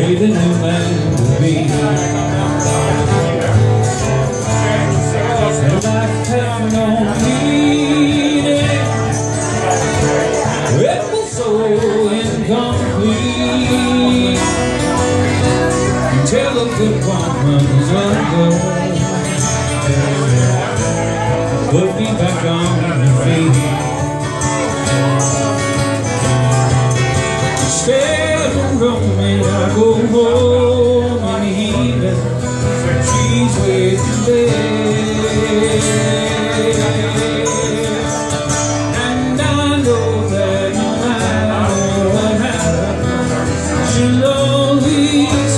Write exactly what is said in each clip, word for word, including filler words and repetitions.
way the new man will be. And life had no meaning, it was so incomplete, until a good woman's love put me back on my feet. Instead of roaming, I go home in the evening. She's waiting there, and I know that no matter what happens, she'll always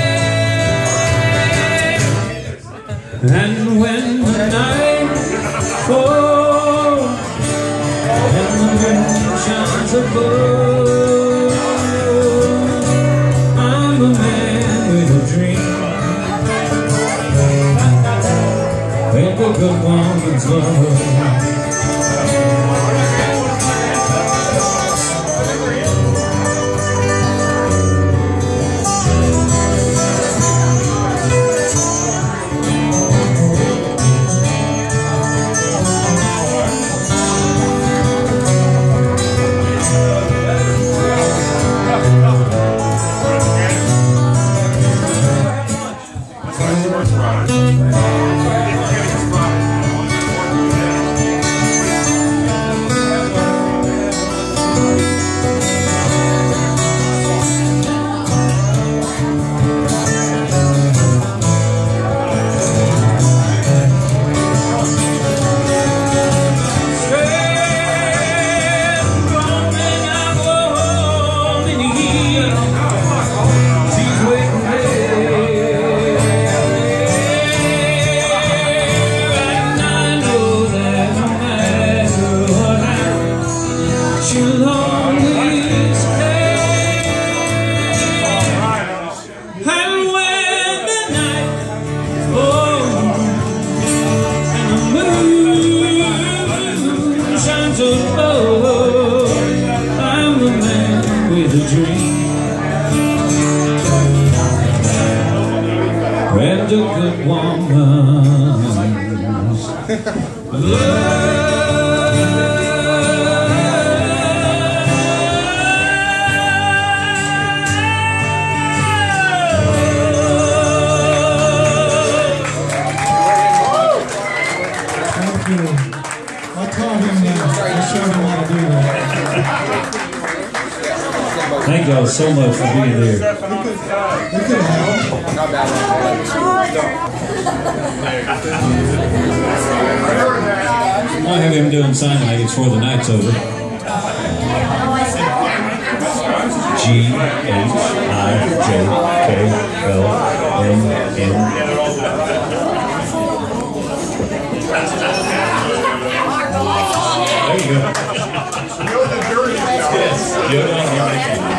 care. And when the night falls and the moon shines above, I'm a man with a dream, with a good woman's love. She'll always care. And when the night falls and the moon shines above, I'm the man with a dream, and a good woman's love. I taught him that. I showed him how to do that. Thank y'all so much for being here. We could, we could help. I'll have him doing sign language before the night's over. G H I J K L M N. There you go. You're the jury. Yes.